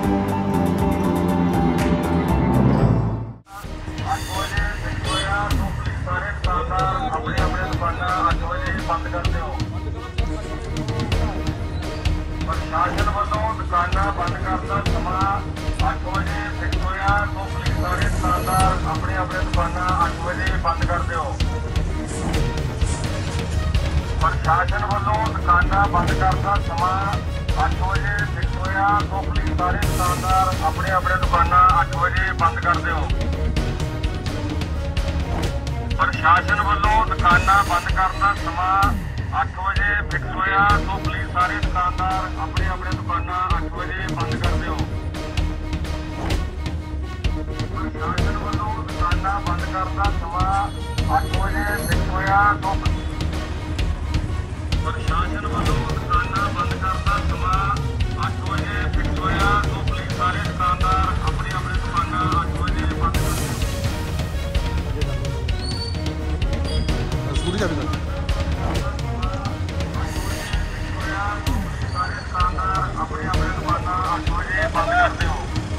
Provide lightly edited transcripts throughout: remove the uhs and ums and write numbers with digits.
बंद कर दो। प्रशासन वालों दुकाना बंद करना समा 8 बजे फिक्स होया तो पुलिस सारे दुकानदार अपने अपने दुकाना 8 बजे बंद कर दो। प्रशासन वालों दुकाना बंद करना समा 8 बजे फिक्स होया तो पुलिस सारे दुकानदार अपने अपने दुकाना 8 बजे बंद कर दो। प्रशासन वालों दुकाना बंद करना समा 8 बजे फिक्स होया तो पुलिस सारे दुकानदार अपने अपने दुकाना 8 बजे बंद कर दो। प्रशासन वालों दुकाना बंद करना समा 8 बजे फिक्स होया तो प्रशासन वालों दुकाना बंद करना समा 8 बजे फिक्स होया तो पुलिस सारे दुकानदार अपने अपने दुकाना 8 बजे बंद कर दो। पूरी चाबी अपने अपने दुकाना 8 बजे बंद कर दो।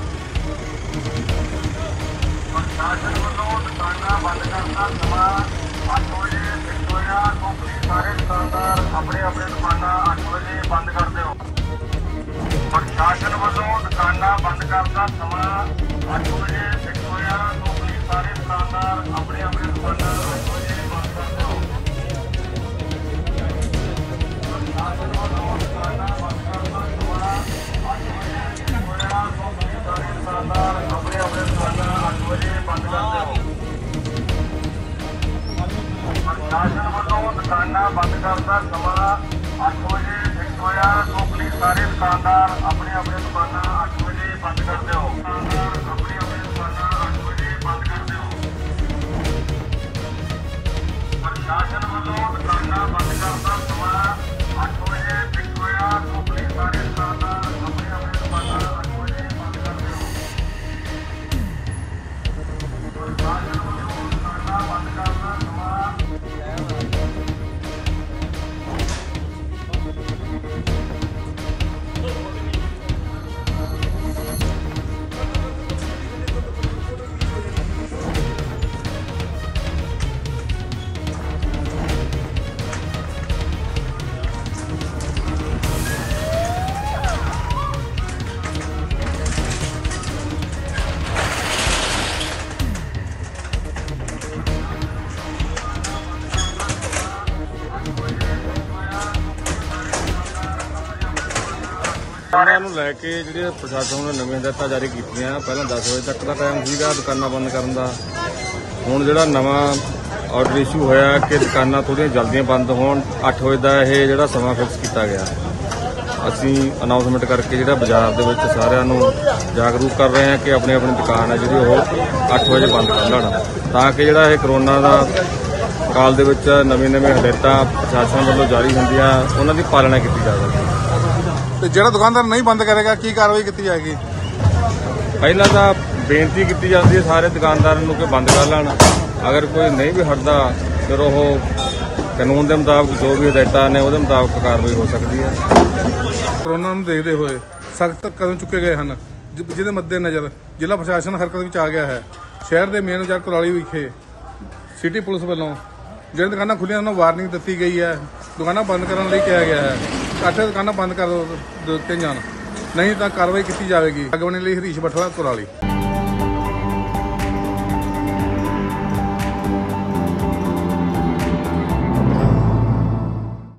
प्रशासन वालों दुकाना बंद करना समा 8 बजे फिक्स होया तो पुलिस सारे दुकानदार अपने अपने दुकाना 8 बजे बंद कर दो। प्रशासन वालों दुकाना बंद करना समा 8 बजे फिक्स होया तो पुलिस सारे दुकानदार अपने अपने दुकाना 8 बजे बंद कर दो। प्रशासन वालों दुकाना बंद करना समा 8 बजे फिक्स होया तो पुलिस सारे दुकानदार अपने अपने दुकाना 8 बजे बंद कर दो। प्रशासन वालों दुकाना बंद करना समा 8 बजे फिक्स होया तो पुलिस सारे दुकानदार अपने अपने दुकाना 8 बजे बंद कर दो। दुकानदार अपने अपने दुकाना 8 बजे बंद कर दो। प्रशासन वालों दुकाना बंद करना समा 8 बजे फिक्स होया तो पुलिस सारे दुकानदार अपने अपने दुकाना 8 बजे बंद कर दो। प्रशासन वालों दुकाना बंद करना समा ਇਹਨਾਂ ਨੂੰ ਲੈ ਕੇ ਜਿਹੜੇ ਪ੍ਰਸ਼ਾਸਨ ਨੇ ਨਵੀਆਂ ਹਦਾਇਤਾਂ ਜਾਰੀ ਕੀਤੀਆਂ। ਪਹਿਲਾਂ 10 ਵਜੇ ਤੱਕ ਦਾ ਟਾਈਮ ਸੀਗਾ ਦੁਕਾਨਾਂ ਬੰਦ ਕਰਨ ਦਾ। ਹੁਣ ਜਿਹੜਾ ਨਵਾਂ ਆਰਡਰ ਇਸ਼ੂ ਹੋਇਆ ਕਿ ਦੁਕਾਨਾਂ ਥੋੜ੍ਹੀਆਂ ਜਲਦੀਆਂ ਬੰਦ ਹੋਣ, 8 ਵਜੇ ਦਾ ਇਹ ਜਿਹੜਾ ਸਮਾਂ ਫਿਕਸ ਕੀਤਾ ਗਿਆ। ਅਸੀਂ ਅਨਾਉਂਸਮੈਂਟ ਕਰਕੇ ਜਿਹੜਾ ਬਾਜ਼ਾਰ ਦੇ ਵਿੱਚ ਸਾਰਿਆਂ ਨੂੰ ਜਾਗਰੂਕ ਕਰ ਰਹੇ ਹਾਂ ਕਿ ਆਪਣੀ ਆਪਣੀ ਦੁਕਾਨ ਹੈ ਜਿਹੜੀ ਉਹ 8 ਵਜੇ ਬੰਦ ਕਰ ਲੈਣ, ਤਾਂ ਕਿ ਜਿਹੜਾ ਇਹ ਕਰੋਨਾ ਦਾ ਕਾਲ ਦੇ ਵਿੱਚ ਨਵੀਆਂ ਹਦਾਇਤਾਂ ਪ੍ਰਸ਼ਾਸਨ ਵੱਲੋਂ ਜਾਰੀ ਹੁੰਦੀਆਂ ਉਹਨਾਂ ਦੀ ਪਾਲਣਾ ਕੀਤੀ ਜਾ ਸਕੇ। ਤੇ ਜਿਹੜਾ ਦੁਕਾਨਦਾਰ ਨਹੀਂ ਬੰਦ ਕਰੇਗਾ ਕੀ ਕਾਰਵਾਈ ਕੀਤੀ ਜਾਏਗੀ? ਪਹਿਲਾਂ ਤਾਂ ਬੇਨਤੀ ਕੀਤੀ ਜਾਂਦੀ ਹੈ ਸਾਰੇ ਦੁਕਾਨਦਾਰਾਂ ਨੂੰ ਕਿ ਬੰਦ ਕਰ ਲੈਣ। ਅਗਰ ਕੋਈ ਨਹੀਂ ਵੀ ਹਟਦਾ ਫਿਰ ਉਹ ਕਾਨੂੰਨ ਦੇ ਮੁਤਾਬਕ ਜੋ ਵੀ ਹਦਾਇਤਾਂ ਨੇ ਉਹਦੇ ਮੁਤਾਬਕ ਕਾਰਵਾਈ ਹੋ ਸਕਦੀ ਹੈ। ਕਰੋਨਾ ਨੂੰ ਦੇਖਦੇ ਹੋਏ ਸਖਤ ਕਦਮ ਚੁੱਕੇ ਗਏ ਹਨ, ਜਿਹਦੇ ਮੱਦੇਨਜ਼ਰ ਜ਼ਿਲ੍ਹਾ ਪ੍ਰਸ਼ਾਸਨ ਹਰਕਤ ਵਿੱਚ ਆ ਗਿਆ ਹੈ। ਸ਼ਹਿਰ ਦੇ ਮੇਨ ਬਾਜ਼ਾਰ ਕੁਰਾਲੀ ਵਿਖੇ ਸਿਟੀ ਪੁਲਿਸ ਵੱਲੋਂ ਜਿਹੜੀਆਂ ਦੁਕਾਨਾਂ ਖੁੱਲ੍ਹੀਆਂ ਉਹਨਾਂ ਨੂੰ ਵਾਰਨਿੰਗ ਦਿੱਤੀ ਗਈ ਹੈ। ਦੁਕਾਨਾਂ ਬੰਦ ਕਰਨ ਲਈ ਕਿਹਾ ਗਿਆ ਹੈ। 8 ਦੁਕਾਨਾਂ ਬੰਦ ਕਰ ਦਿੱਤੀਆਂ ਜਾਣ, ਨਹੀਂ ਤਾਂ ਕਾਰਵਾਈ ਕੀਤੀ ਜਾਵੇਗੀ। ਅੱਗੇ ਲਈ ਹਰੀਸ਼ ਬਠਲਾ ਕੁਰਾਲੀ।